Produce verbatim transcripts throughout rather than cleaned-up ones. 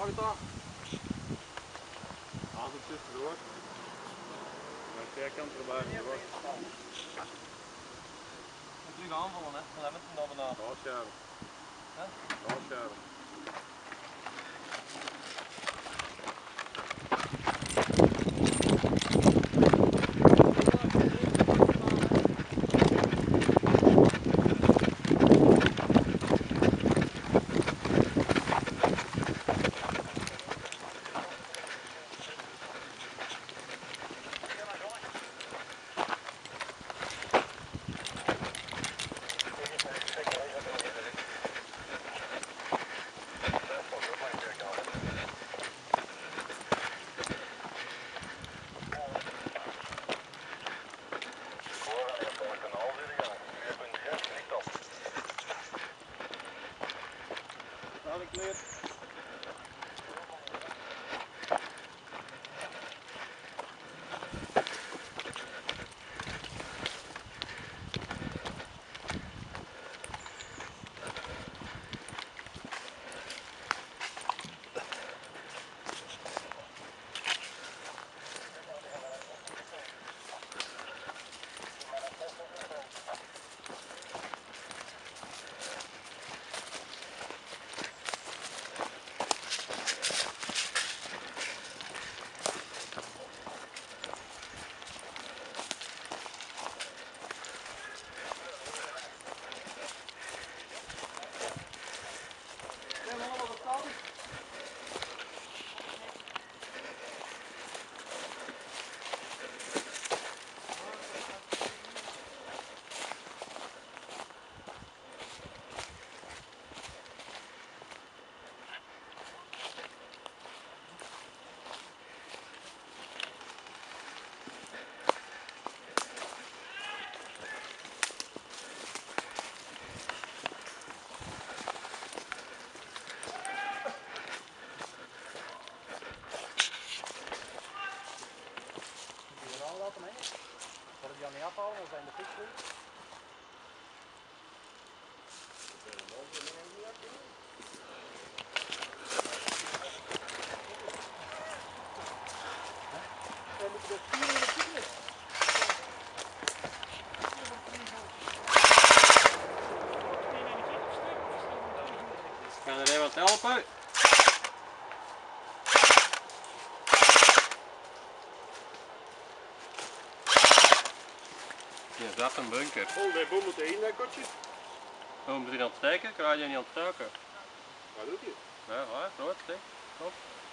Mag het dan? Haal het tussendoor. Aan de zijkant erbij. Moet terug aanvallen, hè? Dan hebben we het dan benaderd. Doorscharen. Hè? Doorscharen. Dadelijk leer. Zal ik die aan niet afhalen, dan zijn de fiets goed. Dan moeten we vier in de fitness. Kan er iemand helpen? Ja, dat is een bunker. Oh, die boom moet erin, dat kotje. Hoe moet je aan het steken? Kan je niet aan het steken? Wat doet hij? Ja, ja, groot steek. Op.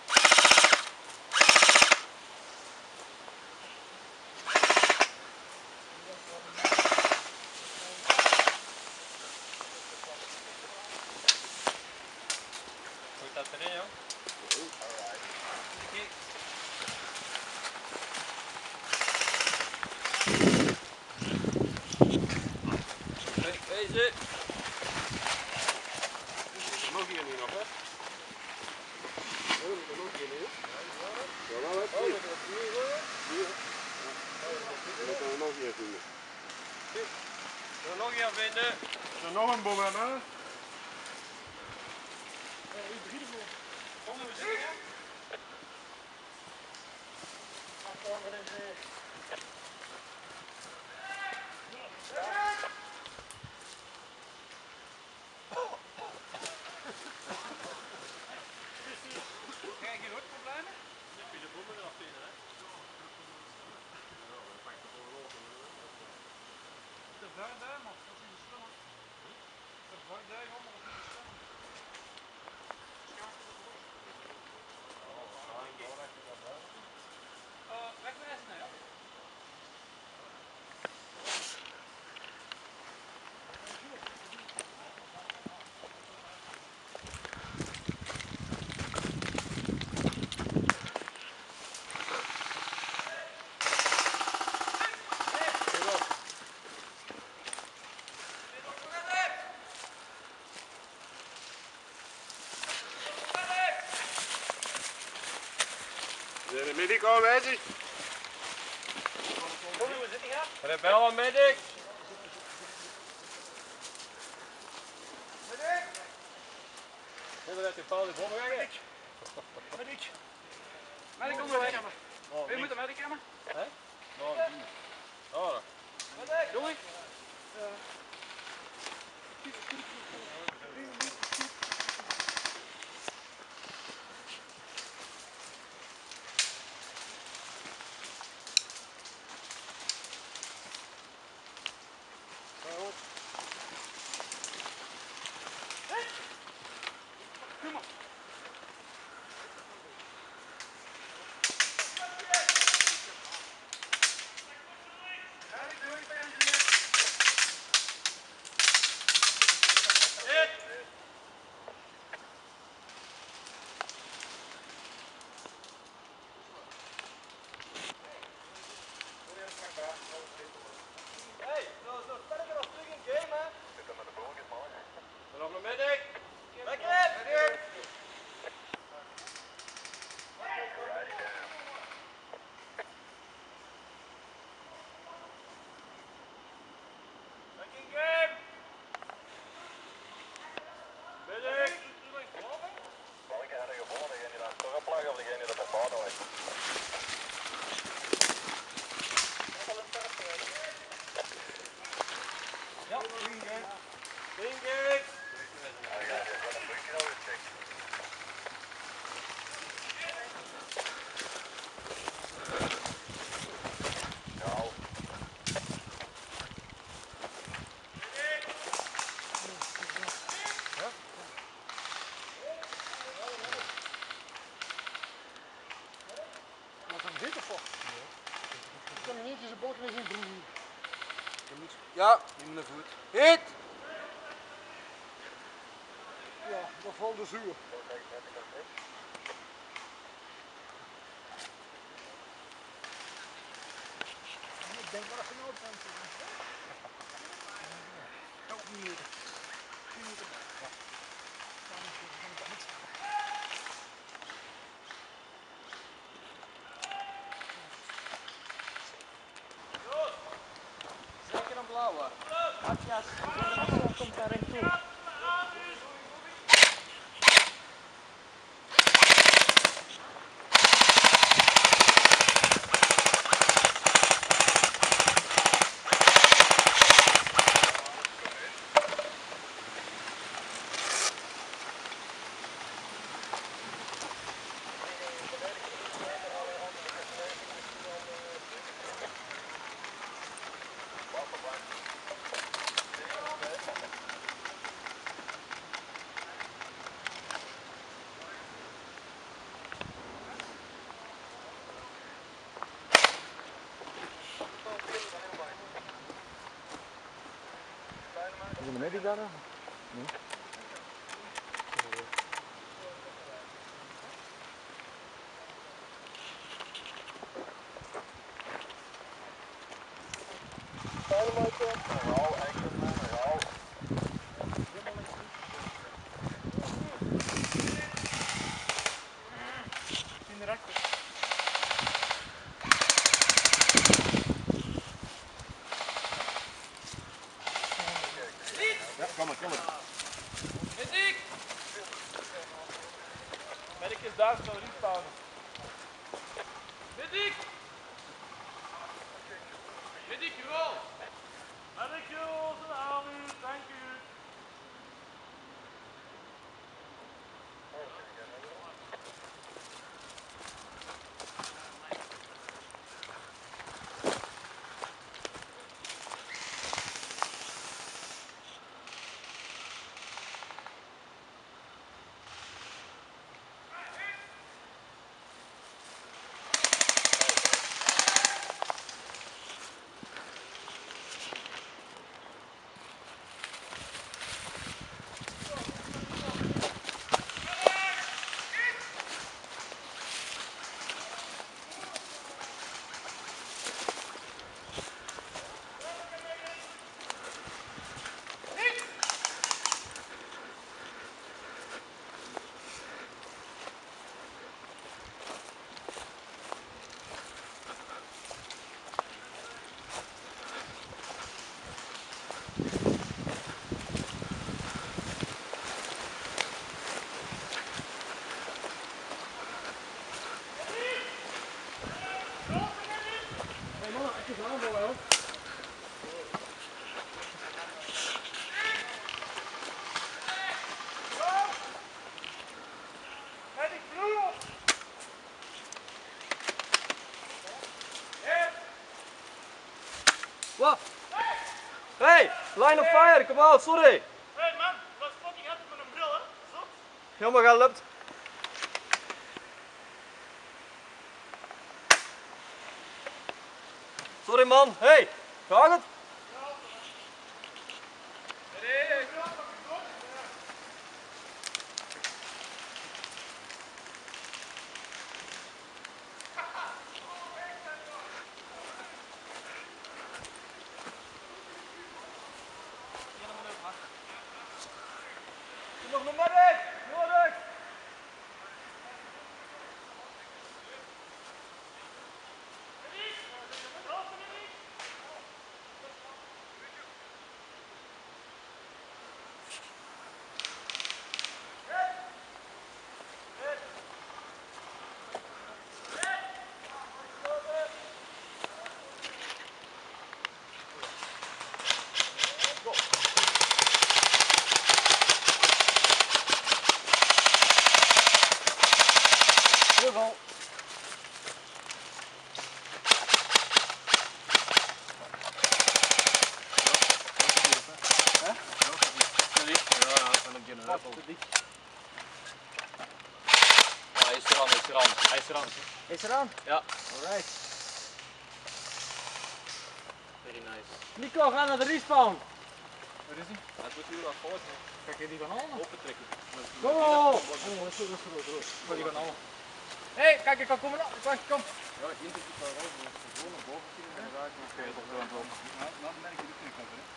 Goed dat erin, joh. Kijk. Deze. Nog hier niet nog, hè? Oh, dat nog hier niet. Ja, wel, hè? Hier. Hier. Dat gaan we nog hier vinden. Er nog een vinden. Is er nog een boom aan, hè? Kom we zitten. Krijg je ook problemen? Je kunt de bommen eraf vinden, hè? De verduim of dat is de stommer? De verduim om of de stommer? Uh, wegwijzen, hè? Zijn de medic aanwezig? Kom, we zitten hier. Rebel en medic. Medic! Hebben we uit die paal die bommen gegaan? Medic. Medic onderweg. Wie moet de medic hebben? Hé? Nou, die. Oh. Medic. Doei. Kom op. Hey, zo, zo, sterker als terug in game, hè? Vanaf de medic. Lekker, medic. Back in game. Medic. Ja, in game. In game. Wat een dit of wat? Ik kan er niet in zijn bord weer zien broer. Ja, in de voet. Hit. Ja, dat valt de zuur. Ik denk wel even nood aan te doen. Help me hier. tien minuten. Ja. Zeker een blauwe. Matthias, de komt daarin toe. Is de medic daar? Nee. Ja, kom maar, kom maar. Medic. Medic is daar, zo respawnen. Medic. Medic, roll. Medic, roll, zijn arm, thank you. Wat? Hey, line of fire, kom out, sorry. Hey man, dat is fucking heftig met een bril hè. Zo. Helemaal gelukt. Sorry man, hey, gaat het? Nog een medic, nodig! Terugval. Hij is eraan, hij is eraan, hij is eraan. Is eraan? Ja. Alright. Very nice. Nico, ga naar de respawn. Waar is hij? Hij moet hier wat fout. Kijk je die gaan halen? Open trekken. Go! Oh, dat is goed, dat is goed, dat is goed. Ik wil die gaan halen. Hé, hey, kijk, ik kan komen. Kijk, kom. Ja, één keer daar al, dus gewoon naar boven zien en dan raak ik nog verder op de rand lopen. Nou, merk je de knik over, hè.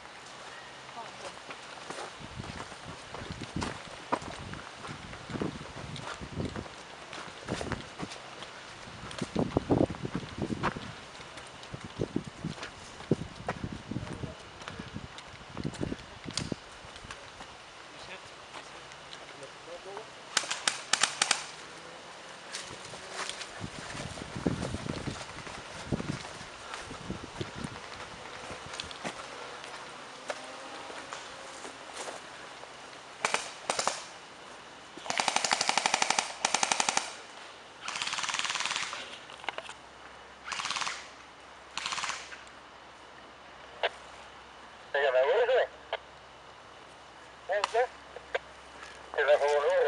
Ja, wij horen ze. Denk je? Is dat gewoon horen?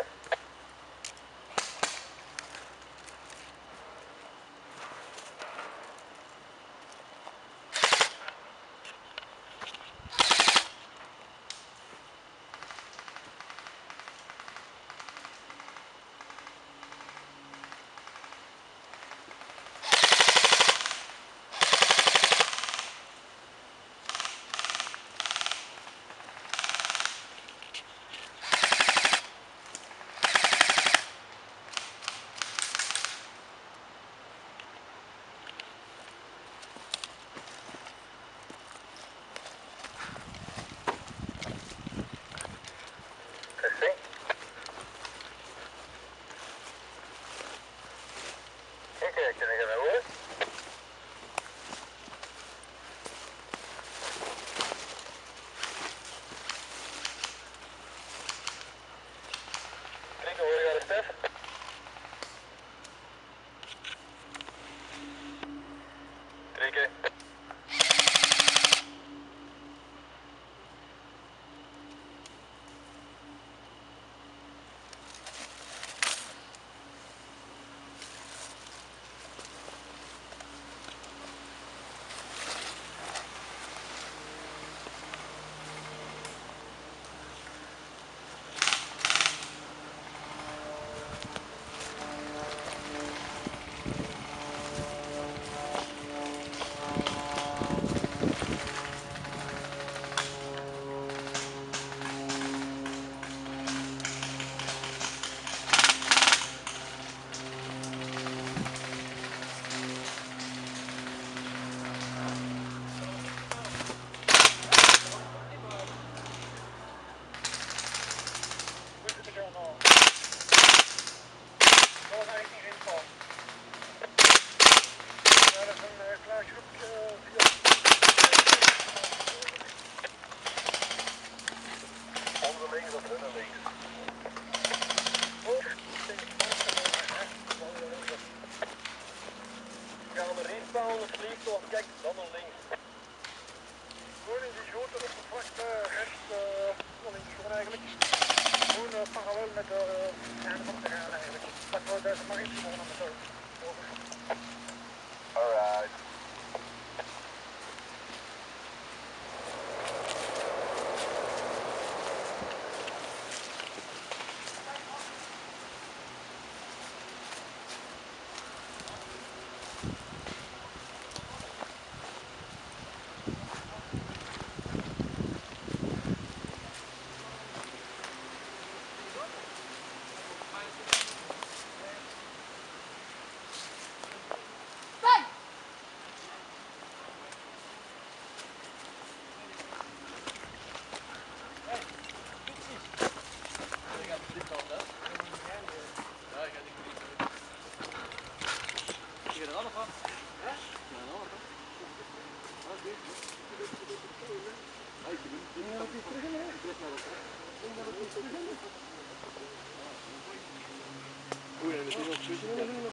gewoon met de einde van het terrein eigenlijk. Dat wordt deze maar iets gewonnen met zo. Alright. Oeh, en dat is nog